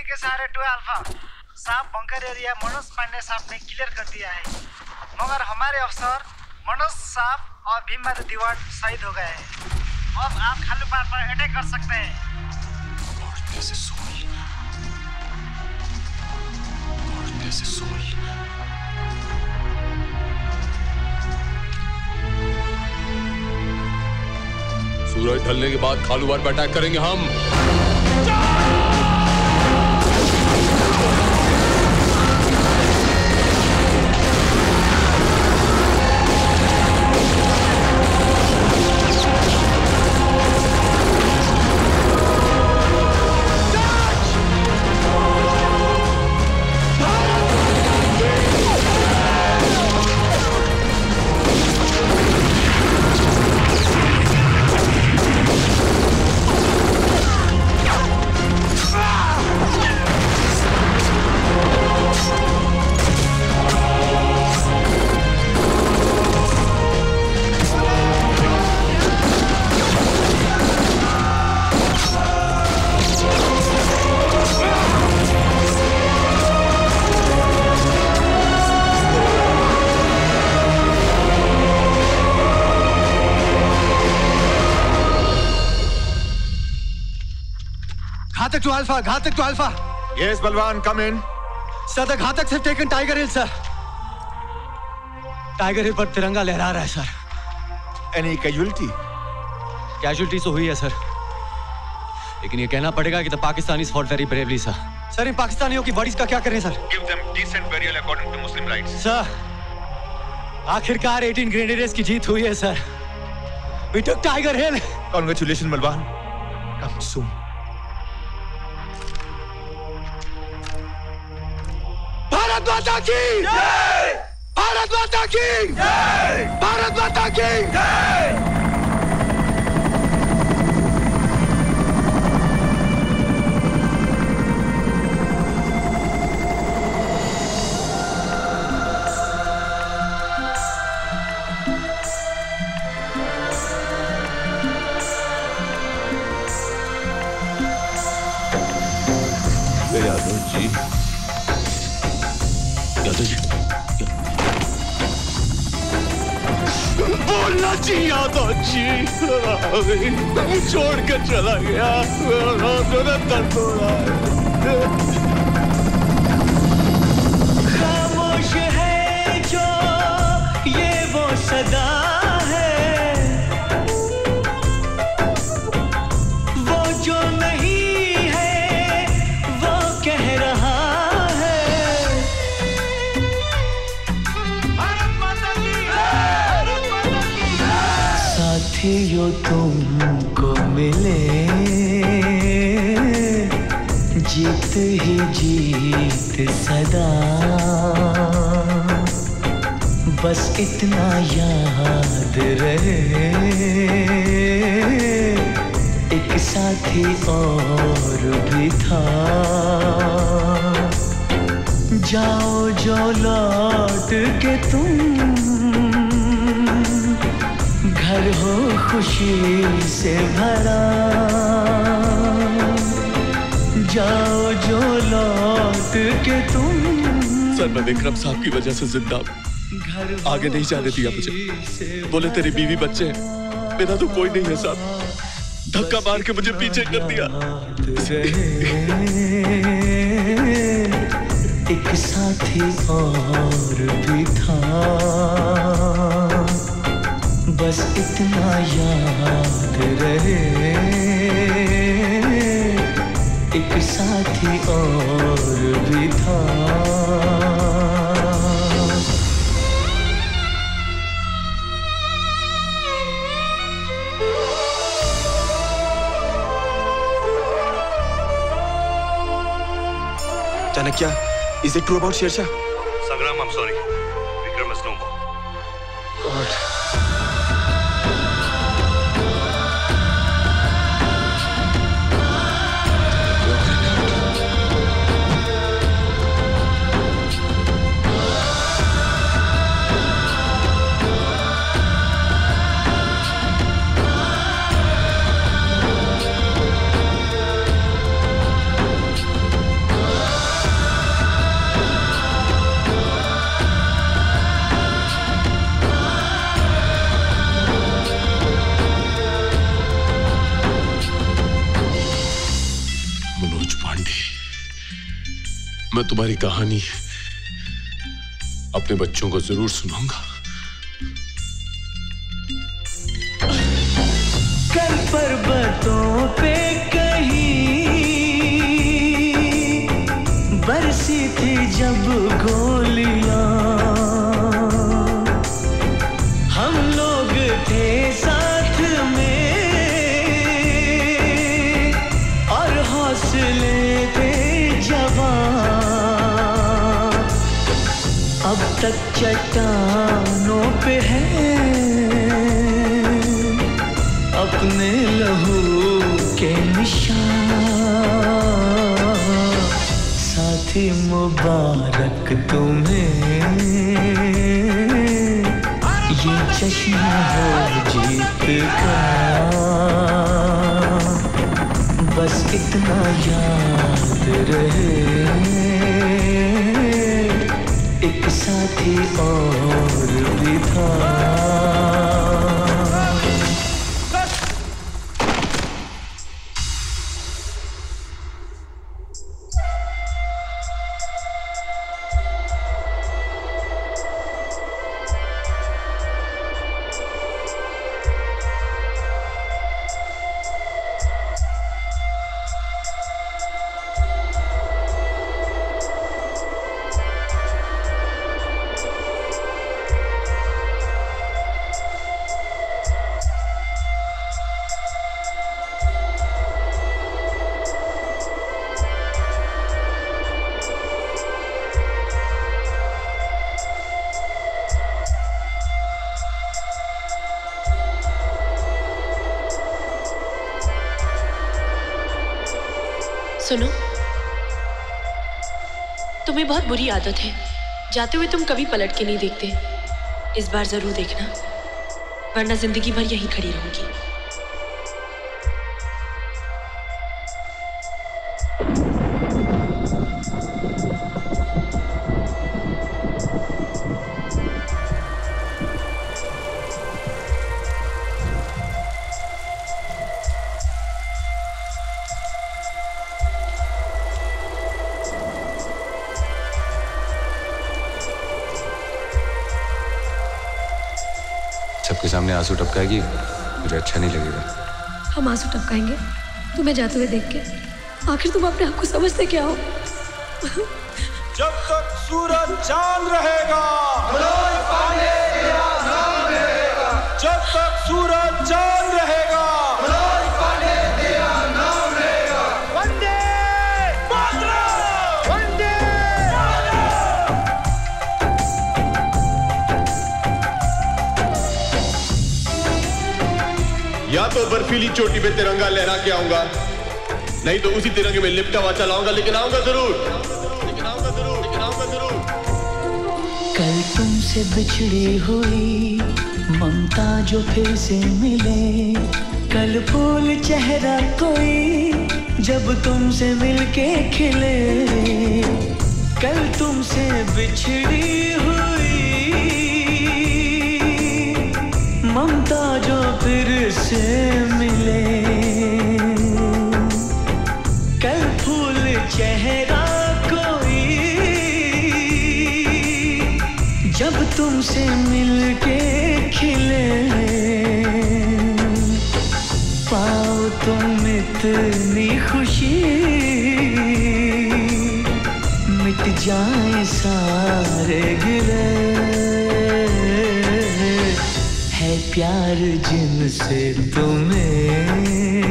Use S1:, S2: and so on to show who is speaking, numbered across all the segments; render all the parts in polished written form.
S1: के सहारे 2 अल्फा साफ बंकर एरिया मनोज पांडे साहब ने क्लियर कर दिया है, मगर हमारे अफसर मनोज साहब और भीमबादु दिवाट शहीद हो गए हैं। अब आप खालूपार पर अटैक कर सकते हैं।
S2: सूरज ढलने के बाद खालूबार पर अटैक करेंगे हम।
S3: Ghatak to Alpha.
S4: Yes, Balwan, come in.
S3: Sir, the Ghataks have taken Tiger Hill, sir. Tiger Hill पर तिरंगा लहरा रहा है, sir.
S4: Any casualty?
S3: Casualty तो हुई है, sir. लेकिन ये कहना पड़ेगा कि the Pakistanis fought very bravely, sir. Sir, इन पाकिस्तानियों की bodies का क्या करें, sir?
S4: Give them decent burial according to Muslim rites.
S3: Sir, आखिरकार 18 Grenadiers की जीत हुई है, sir. We took Tiger Hill.
S4: Congratulations, Balwan. Come soon.
S3: Bharat माता की जय! भारत माता की जय! भारत माता की जय!
S2: यादव जी, बोलना चाहिए यादव जी, छोड़ कर चला गया, दर्द हो रहा है।
S5: खामोश है जो ये वो सदा है, वो जो नहीं है वो कह रहा है। साथियों तुमको मिले जीत ही जीत सदा, बस इतना याद रहे एक साथी और भी था। जाओ जो लौट के तुम, घर हो खुशी से भरा। जाओ जो लौट के तुम।
S2: सर, मैं विक्रम साहब की वजह से जिंदा आगे नहीं जाने दिया मुझे। बोले तेरी बीवी बच्चे हैं, मेरा तो कोई नहीं है साहब। धक्का मार के मुझे पीछे कर दिया।
S5: एक साथी और भी था, बस इतना याद रहे एक साथी और भी था।
S4: Chanakya, is it true about Shershah?
S6: Sangram, I'm sorry. Vikram is no more.
S4: God.
S2: Pandey, मैं तुम्हारी कहानी अपने बच्चों को जरूर सुनाऊंगा।
S5: कल पर्वतों पे कहीं बरसी थी जब गोलियां, हम लोग थे साथ में और हौसले थे जवान। अब तक चट्टानों पे है अपने लहू के निशान। साथी मुबारक तुम्हें, ये जश्न हो जीत का। बस इतना याद रहे, एक साथी और भी था।
S7: सुनो, तुम्हें बहुत बुरी आदत है, जाते हुए तुम कभी पलट के नहीं देखते। इस बार जरूर देखना, वरना जिंदगी भर यहीं खड़ी रहूंगी।
S3: सबके सामने आंसू टपकाएगी, मुझे अच्छा नहीं लगेगा।
S8: हम आंसू टपकाएंगे तुम्हें जाते हुए देख के। आखिर तुम अपने आप को समझते क्या हो?
S9: जब तक सूरज चांद रहेगा, मनोज पांडे तेरा नाम रहेगा। जब तक सूरज चांद रहेगा, मनोज पांडे तेरा नाम रहेगा। वंदे मातरम, वंदे
S2: या तो बर्फीली चोटी पे तिरंगा लहरा के आऊंगा, नहीं तो उसी तिरंगे में लिपटा हुआ चलाऊंगा, लेकिन आऊंगा जरूर, लेकिन आऊंगा जरूर, लेकिन आऊंगा जरूर।
S5: कल तुमसे बिछड़ी हुई ममता जो फिर से मिले, कल फूल चेहरा कोई जब तुमसे मिलके खिले। कल तुमसे बिछड़ी हुई ममता जो फिर से मिले, कल फूल चेहरा कोई जब तुमसे मिलके खिले। पाओ तुम इतनी खुशी, मिट जाए सारे गिले। है प्यार जिनसे तुम्हें,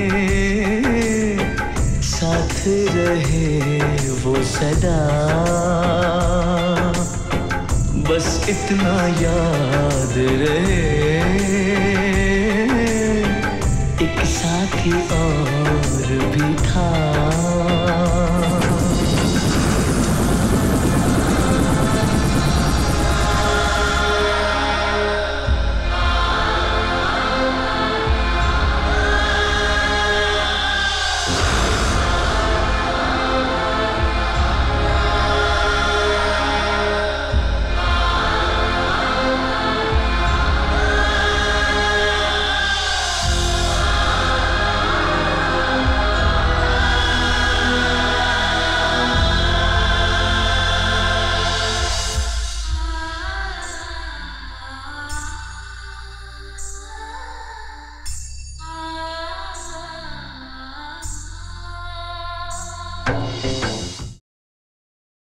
S5: साथ रहे वो सदा। बस इतना याद रहे, एक साथी और भी था।